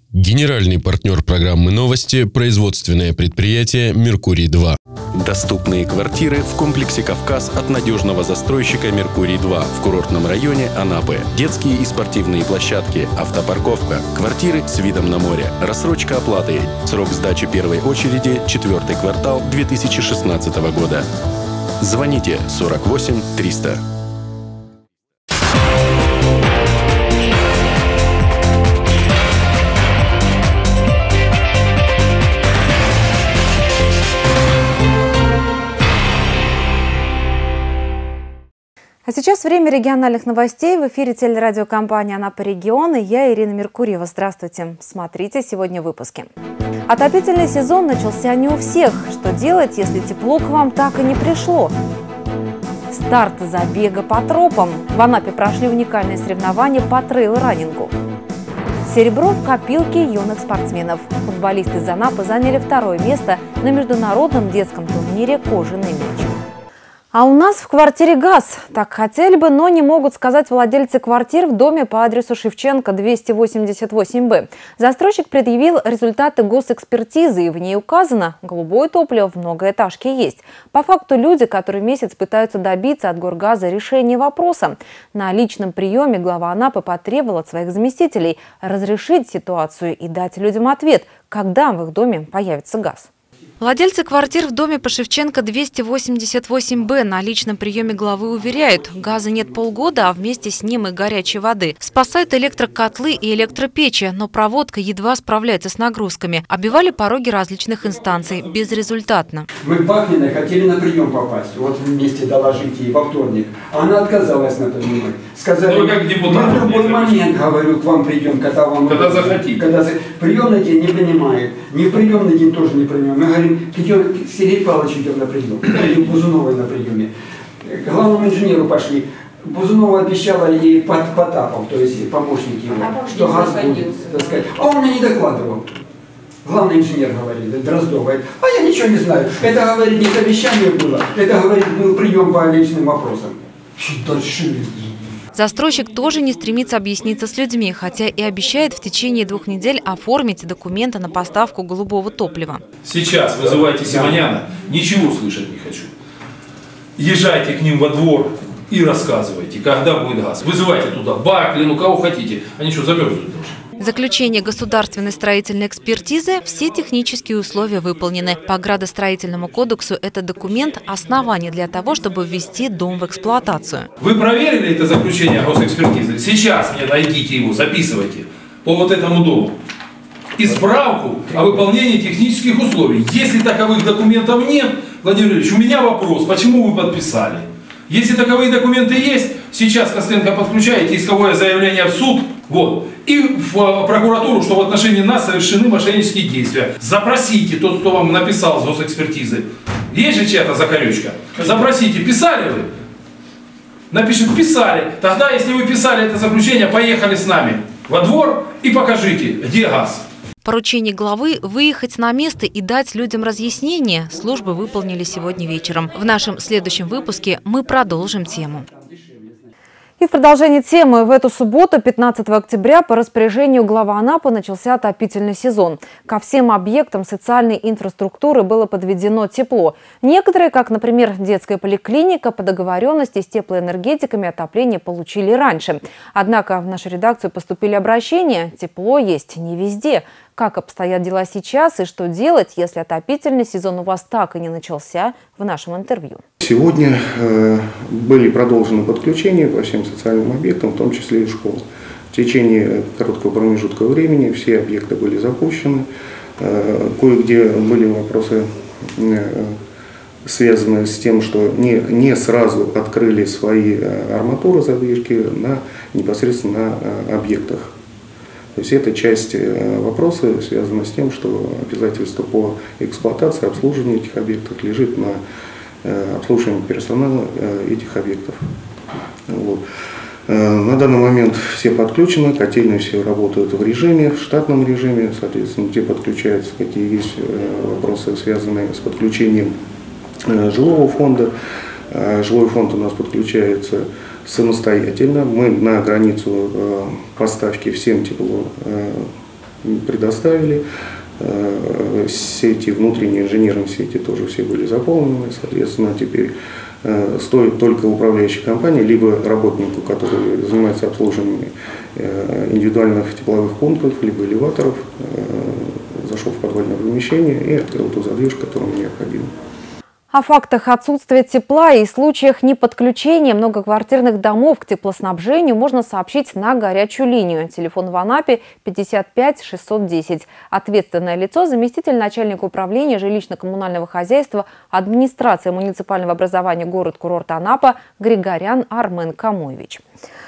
Генеральный партнер программы «Новости» – производственное предприятие «Меркурий-2». Доступные квартиры в комплексе «Кавказ» от надежного застройщика «Меркурий-2» в курортном районе Анапы. Детские и спортивные площадки, автопарковка, квартиры с видом на море, рассрочка оплаты. Срок сдачи первой очереди – 4-й квартал 2016 года. Звоните 48 300. А сейчас время региональных новостей. В эфире телерадиокомпания «Анапа Регион» и я, Ирина Меркурьева. Здравствуйте. Смотрите сегодня в выпуске. Отопительный сезон начался не у всех. Что делать, если тепло к вам так и не пришло? Старт забега по тропам. В Анапе прошли уникальные соревнования по трейл-раннингу. Серебро в копилке юных спортсменов. Футболисты из Анапы заняли 2-е место на международном детском турнире «Кожаный мяч». А у нас в квартире газ. Так хотели бы, но не могут сказать владельцы квартир в доме по адресу Шевченко, 288Б. Застройщик предъявил результаты госэкспертизы, и в ней указано, голубое топливо в многоэтажке есть. По факту люди, которые месяц пытаются добиться от Горгаза решения вопроса. На личном приеме глава Анапы потребовал от своих заместителей разрешить ситуацию и дать людям ответ, когда в их доме появится газ. Владельцы квартир в доме по Шевченко 288Б на личном приеме главы уверяют, газа нет полгода, а вместе с ним и горячей воды. Спасают электрокотлы и электропечи, но проводка едва справляется с нагрузками. Оббивали пороги различных инстанций, безрезультатно. Мы Бахниной хотели на прием попасть, вот вместе доложить ей во вторник. Она отказалась на принимать. Сказали, как депутат, мы в любой момент, говорю, к вам придем, когда захотите. Приемный день не принимает, не в приемный день тоже не принимаем. Мы говорим, идем, к Сергею Павловичу идем на прием, идем к Бузуновой на приеме. К главному инженеру пошли. Бузунова обещала ей Потапов, то есть помощник его, что газ будет, так сказать. А он мне не докладывал. Главный инженер говорит, Дроздов говорит, а я ничего не знаю. Это, говорит, не совещание было, это, говорит, был прием по личным вопросам. Дальше. Застройщик тоже не стремится объясниться с людьми, хотя и обещает в течение 2 недель оформить документы на поставку голубого топлива. Сейчас вызывайте Симоняна, ничего слышать не хочу. Езжайте к ним во двор и рассказывайте, когда будет газ. Вызывайте туда Баклину, кого хотите. Они что, замерзнут должны? Заключение государственной строительной экспертизы – все технические условия выполнены. По градостроительному кодексу это документ – основание для того, чтобы ввести дом в эксплуатацию. Вы проверили это заключение госэкспертизы? Сейчас мне найдите его, записывайте по вот этому дому. И справку о выполнении технических условий. Если таковых документов нет, Владимир Ильич, у меня вопрос, почему вы подписали? Если таковые документы есть, сейчас Костенко подключаете исковое заявление в суд, вот, и в прокуратуру, что в отношении нас совершены мошеннические действия. Запросите тот, кто вам написал с госэкспертизы. Есть же чья-то закорючка? Запросите, писали вы? Напишем, писали. Тогда, если вы писали это заключение, поехали с нами во двор и покажите, где газ. Поручение главы выехать на место и дать людям разъяснение службы выполнили сегодня вечером. В нашем следующем выпуске мы продолжим тему. И в продолжении темы в эту субботу, 15 октября, по распоряжению главы Анапы начался отопительный сезон. Ко всем объектам социальной инфраструктуры было подведено тепло. Некоторые, как, например, детская поликлиника, по договоренности с теплоэнергетиками отопление получили раньше. Однако в нашу редакцию поступили обращения. Тепло есть не везде. Как обстоят дела сейчас и что делать, если отопительный сезон у вас так и не начался, в нашем интервью. Сегодня были продолжены подключения по всем социальным объектам, в том числе и школ. В течение короткого промежутка времени все объекты были запущены. Кое-где были вопросы, связанные с тем, что не сразу открыли свои арматуры, задвижки непосредственно на объектах. То есть это часть вопроса связана с тем, что обязательство по эксплуатации, обслуживанию этих объектов лежит на обслуживании персонала этих объектов. Вот. На данный момент все подключены, котельные все работают в штатном режиме, соответственно, где подключаются, какие есть вопросы, связанные с подключением жилого фонда. Жилой фонд у нас подключается самостоятельно. Мы на границу поставки всем предоставили. Сети, внутренние инженерные сети тоже все были заполнены. Соответственно, теперь стоит только управляющей компании, либо работнику, который занимается обслуживанием индивидуальных тепловых пунктов, либо элеваторов, зашел в подвальное помещение и открыл ту задвижку, которая необходима. О фактах отсутствия тепла и случаях неподключения многоквартирных домов к теплоснабжению можно сообщить на горячую линию. Телефон в Анапе 55 610. Ответственное лицо – заместитель начальника управления жилищно-коммунального хозяйства администрации муниципального образования город-курорт Анапа Григорян Армен Камуевич.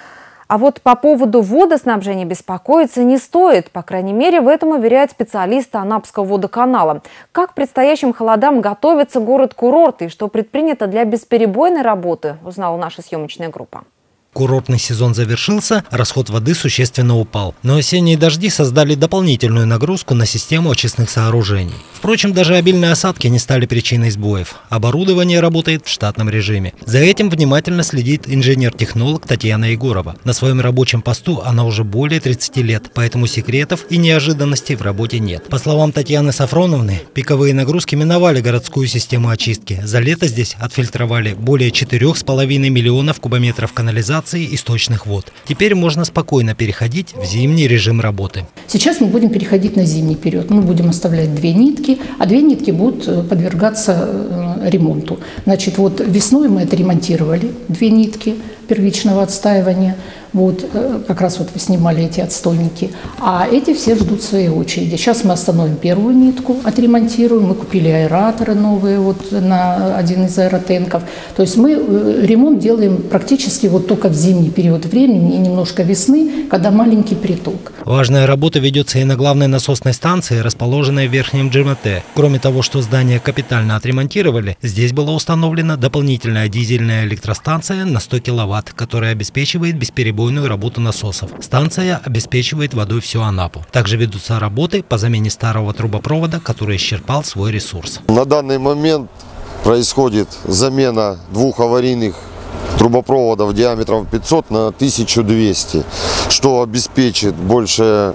А вот по поводу водоснабжения беспокоиться не стоит. По крайней мере, в этом уверяют специалисты Анапского водоканала. Как к предстоящим холодам готовится город-курорт и что предпринято для бесперебойной работы, узнала наша съемочная группа. Курортный сезон завершился, расход воды существенно упал. Но осенние дожди создали дополнительную нагрузку на систему очистных сооружений. Впрочем, даже обильные осадки не стали причиной сбоев. Оборудование работает в штатном режиме. За этим внимательно следит инженер-технолог Татьяна Егорова. На своем рабочем посту она уже более 30 лет, поэтому секретов и неожиданностей в работе нет. По словам Татьяны Сафроновны, пиковые нагрузки миновали городскую систему очистки. За лето здесь отфильтровали более 4,5 миллионов кубометров канализации и сточных вод. Теперь можно спокойно переходить в зимний режим работы. Сейчас мы будем переходить на зимний период. Мы будем оставлять 2 нитки, а 2 нитки будут подвергаться ремонту. Значит, вот весной мы отремонтировали 2 нитки первичного отстаивания. Вот, как раз вот вы снимали эти отстойники. А эти все ждут своей очереди. Сейчас мы остановим первую нитку, отремонтируем. Мы купили аэраторы новые вот на один из аэротенков. То есть мы ремонт делаем практически вот только в зимний период времени и немножко весны, когда маленький приток. Важная работа ведется и на главной насосной станции, расположенной в Верхнем ДжМТ. Кроме того, что здание капитально отремонтировали, здесь была установлена дополнительная дизельная электростанция на 100 киловатт, которая обеспечивает бесперебойную работу насосов. Станция обеспечивает водой всю Анапу. Также ведутся работы по замене старого трубопровода, который исчерпал свой ресурс. На данный момент происходит замена 2 аварийных трубопроводов диаметром 500 на 1200, что обеспечит большее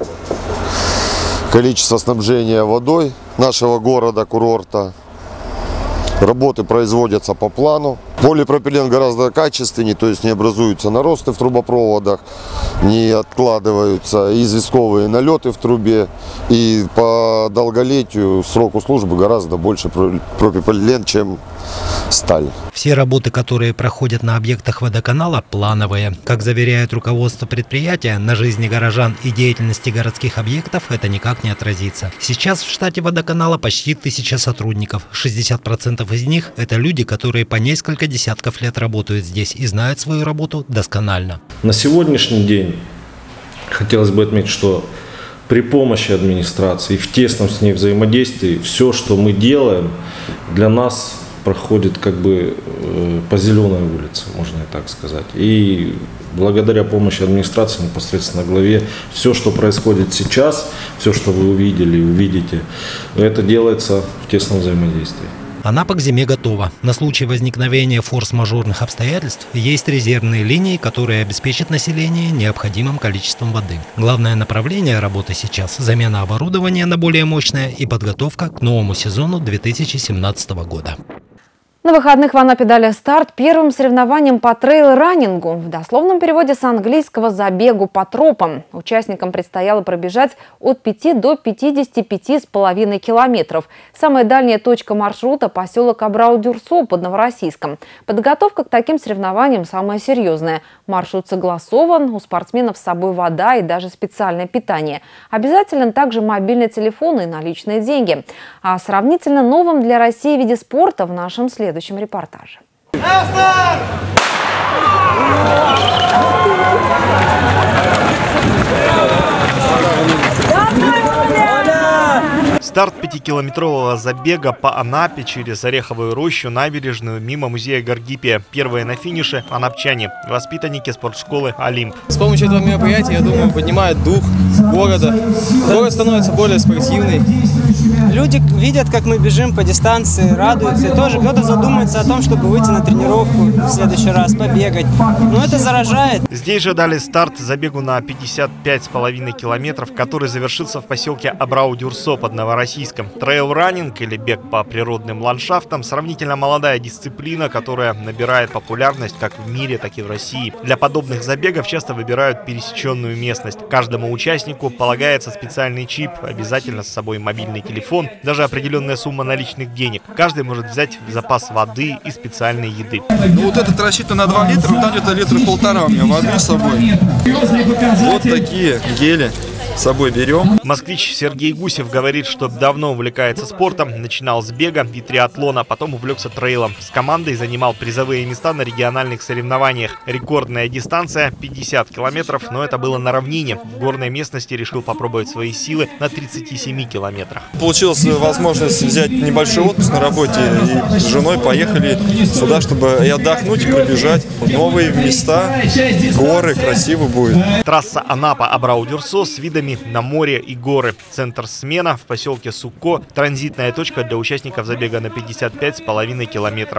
количество снабжения водой нашего города-курорта. Работы производятся по плану. Полипропилен гораздо качественнее, то есть не образуются наросты в трубопроводах, не откладываются известковые налеты в трубе. И по долголетию, сроку службы гораздо больше пропилен, чем сталь. Все работы, которые проходят на объектах водоканала, плановые. Как заверяет руководство предприятия, на жизни горожан и деятельности городских объектов это никак не отразится. Сейчас в штате водоканала почти 1000 сотрудников. 60% из них – это люди, которые по несколько десятков лет работают здесь и знают свою работу досконально. На сегодняшний день хотелось бы отметить, что при помощи администрации, в тесном с ней взаимодействии, все, что мы делаем, для нас проходит как бы по зеленой улице, можно и так сказать. И благодаря помощи администрации непосредственно главе, все, что происходит сейчас, все, что вы увидели и увидите, это делается в тесном взаимодействии. Анапа к зиме готова. На случай возникновения форс-мажорных обстоятельств есть резервные линии, которые обеспечат население необходимым количеством воды. Главное направление работы сейчас – замена оборудования на более мощное и подготовка к новому сезону 2017 года. На выходных в Анапе дали старт первым соревнованиям по трейл-раннингу. В дословном переводе с английского «забегу по тропам». Участникам предстояло пробежать от 5 до 55,5 километров. Самая дальняя точка маршрута – поселок Абрау-Дюрсо под Новороссийском. Подготовка к таким соревнованиям самая серьезная. Маршрут согласован, у спортсменов с собой вода и даже специальное питание. Обязателен также мобильный телефон и наличные деньги. О сравнительно новом для России виде спорта в нашем следующем репортаже. Старт 5-километрового забега по Анапе через Ореховую рощу, набережную, мимо музея Гаргипия. Первые на финише – анапчане, воспитанники спортшколы «Олимп». С помощью этого мероприятия, я думаю, поднимает дух города. Город становится более спортивный. Люди видят, как мы бежим по дистанции, радуются. И тоже кто-то задумается о том, чтобы выйти на тренировку в следующий раз, побегать. Но это заражает. Здесь же дали старт забегу на 55,5 километров, который завершился в поселке Абрау-Дюрсо под Новороссийском. Трейл-раннинг или бег по природным ландшафтам – сравнительно молодая дисциплина, которая набирает популярность как в мире, так и в России. Для подобных забегов часто выбирают пересеченную местность. Каждому участнику полагается специальный чип, обязательно с собой мобильный телефон, даже определенная сумма наличных денег. Каждый может взять запас воды и специальной еды. Вот этот рассчитан на 2 литра, там где-то литра 1,5 у меня воды с собой. Вот такие гели с собой берем. Москвич Сергей Гусев говорит, что давно увлекается спортом, начинал с бега и триатлона, потом увлекся трейлом. С командой занимал призовые места на региональных соревнованиях. Рекордная дистанция 50 километров, но это было на равнине. В горной местности решил попробовать свои силы на 37 километрах. Получилась возможность взять небольшой отпуск на работе и с женой поехали сюда, чтобы и отдохнуть, и пробежать. Новые места, горы, красиво будет. Трасса Анапа-Абрау-Дюрсо с видами на море и горы. Центр смена в поселке Сукко. Транзитная точка для участников забега на 55,5 километров.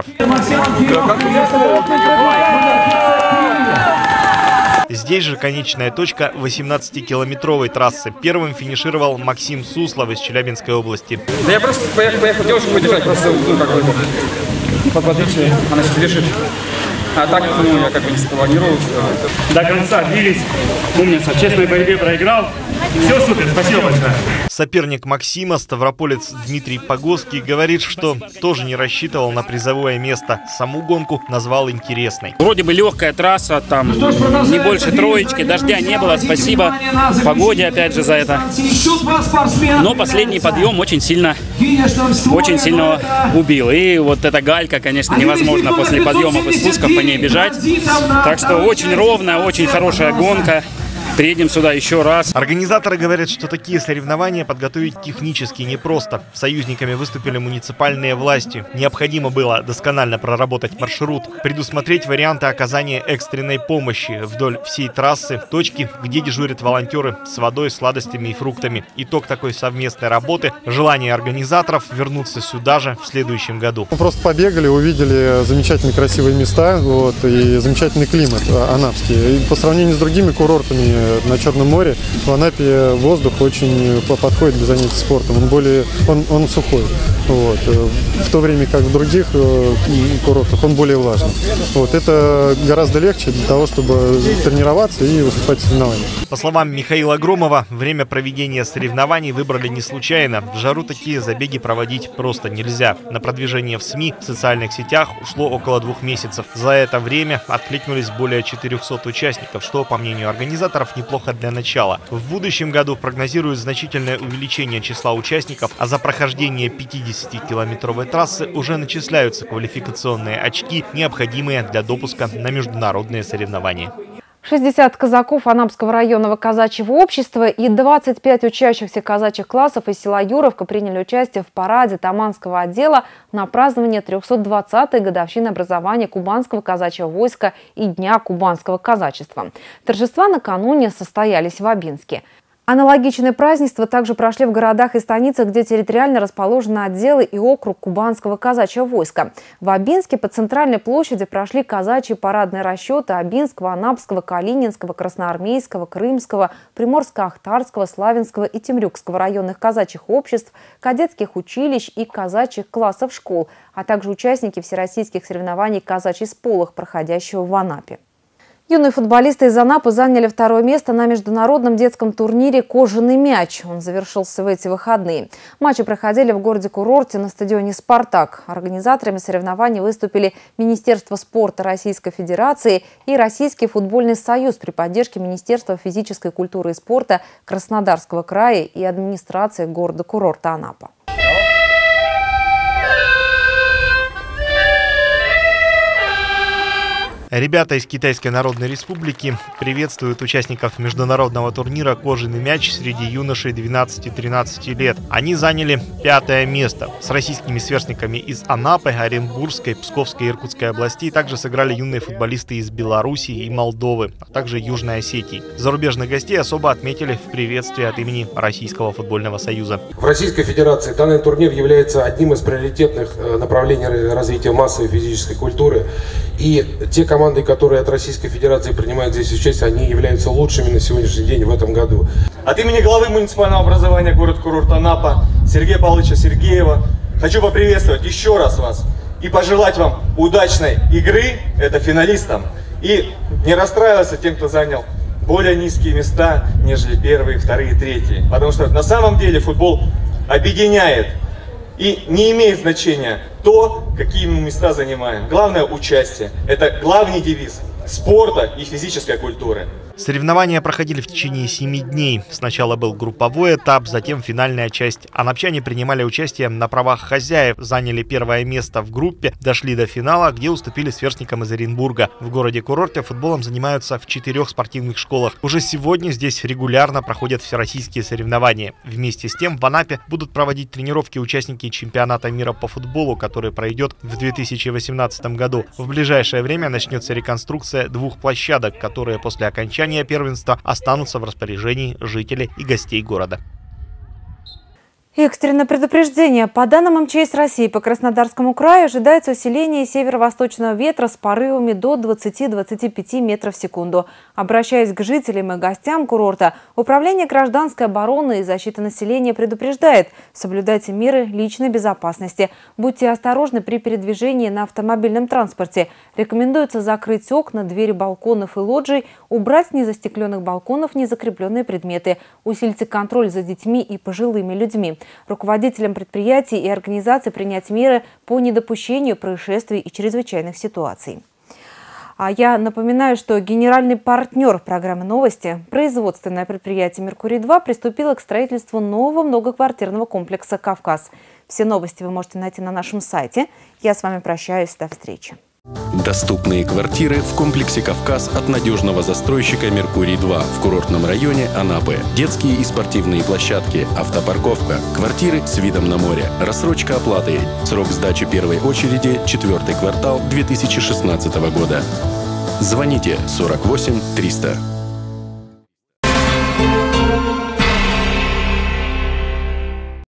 Здесь же конечная точка 18-километровой трассы. Первым финишировал Максим Суслов из Челябинской области. Да я просто поехал девушку поддержать, просто подподричный, она сейчас бежит. А так, я как бы не спланировал. До конца бились. Умница. В честной борьбе проиграл. Все супер, спасибо большое. Соперник Максима, ставрополец Дмитрий Погоский, говорит, что тоже не рассчитывал на призовое место. Саму гонку назвал интересной. Вроде бы легкая трасса, там не больше троечки, дождя не было, спасибо погоде опять же за это. Но последний подъем очень сильно убил. И вот эта галька, конечно, невозможно после подъемов и спусков по ней бежать. Так что очень ровная, очень хорошая гонка. Приедем сюда еще раз. Организаторы говорят, что такие соревнования подготовить технически непросто. Союзниками выступили муниципальные власти. Необходимо было досконально проработать маршрут, предусмотреть варианты оказания экстренной помощи вдоль всей трассы, точки, где дежурят волонтеры с водой, сладостями и фруктами. Итог такой совместной работы – желание организаторов вернуться сюда же в следующем году. Мы просто побегали, увидели замечательные красивые места и замечательный климат анапский. И по сравнению с другими курортами на Черном море, в Анапе воздух очень подходит для занятий спортом. Он сухой. В то время как в других курортах он более влажный. Это гораздо легче для того, чтобы тренироваться и выступать в соревнованиях. По словам Михаила Громова, время проведения соревнований выбрали не случайно. В жару такие забеги проводить просто нельзя. На продвижение в СМИ, в социальных сетях ушло около 2 месяцев. За это время откликнулись более 400 участников, что, по мнению организаторов, неплохо для начала. В будущем году прогнозируют значительное увеличение числа участников, а за прохождение 50-километровой трассы уже начисляются квалификационные очки, необходимые для допуска на международные соревнования. 60 казаков Анапского районного казачьего общества и 25 учащихся казачьих классов из села Юровка приняли участие в параде Таманского отдела на празднование 320-й годовщины образования Кубанского казачьего войска и Дня кубанского казачества. Торжества накануне состоялись в Абинске. Аналогичные празднества также прошли в городах и станицах, где территориально расположены отделы и округ Кубанского казачьего войска. В Абинске по центральной площади прошли казачьи парадные расчеты Абинского, Анапского, Калининского, Красноармейского, Крымского, Приморско-Ахтарского, Славянского и Темрюкского районных казачьих обществ, кадетских училищ и казачьих классов школ, а также участники всероссийских соревнований «Казачий сполох», проходящего в Анапе. Юные футболисты из Анапы заняли 2-е место на международном детском турнире «Кожаный мяч». Он завершился в эти выходные. Матчи проходили в городе-курорте на стадионе «Спартак». Организаторами соревнований выступили Министерство спорта Российской Федерации и Российский футбольный союз при поддержке Министерства физической культуры и спорта Краснодарского края и администрации города-курорта Анапа. Ребята из Китайской Народной Республики приветствуют участников международного турнира «Кожаный мяч» среди юношей 12-13 лет. Они заняли 5-е место. С российскими сверстниками из Анапы, Оренбургской, Псковской и Иркутской областей также сыграли юные футболисты из Белоруссии и Молдовы, а также Южной Осетии. Зарубежных гостей особо отметили в приветствии от имени Российского футбольного союза. В Российской Федерации данный турнир является одним из приоритетных направлений развития массовой физической культуры. И те команды, которые от Российской Федерации принимают здесь участие, они являются лучшими на сегодняшний день в этом году. От имени главы муниципального образования город-курорт Анапа Сергея Павловича Сергеева хочу поприветствовать еще раз вас и пожелать вам удачной игры, это финалистам, и не расстраиваться тем, кто занял более низкие места, нежели первые, вторые, третьи. Потому что на самом деле футбол объединяет. И не имеет значения то, какие мы места занимаем. Главное – участие. Это главный девиз спорта и физической культуры. Соревнования проходили в течение 7 дней. Сначала был групповой этап, затем финальная часть. Анапчане принимали участие на правах хозяев, заняли 1-е место в группе, дошли до финала, где уступили сверстникам из Оренбурга. В городе-курорте футболом занимаются в 4 спортивных школах. Уже сегодня здесь регулярно проходят всероссийские соревнования. Вместе с тем в Анапе будут проводить тренировки участники чемпионата мира по футболу, который пройдет в 2018 году. В ближайшее время начнется реконструкция 2 площадок, которые после окончания первенства останутся в распоряжении жителей и гостей города. Экстренное предупреждение. По данным МЧС России, по Краснодарскому краю ожидается усиление северо-восточного ветра с порывами до 20-25 метров в секунду. Обращаясь к жителям и гостям курорта, Управление гражданской обороны и защиты населения предупреждает: соблюдайте меры личной безопасности. Будьте осторожны при передвижении на автомобильном транспорте. Рекомендуется закрыть окна, двери балконов и лоджий, убрать с незастекленных балконов незакрепленные предметы. Усильте контроль за детьми и пожилыми людьми. Руководителям предприятий и организаций принять меры по недопущению происшествий и чрезвычайных ситуаций. А я напоминаю, что генеральный партнер программы «Новости», производственное предприятие «Меркурий-2», приступило к строительству нового многоквартирного комплекса «Кавказ». Все новости вы можете найти на нашем сайте. Я с вами прощаюсь. До встречи. Доступные квартиры в комплексе «Кавказ» от надежного застройщика «Меркурий-2» в курортном районе Анапы. Детские и спортивные площадки, автопарковка, квартиры с видом на море, рассрочка оплаты. Срок сдачи первой очереди – 4-й квартал 2016 года. Звоните 48 300.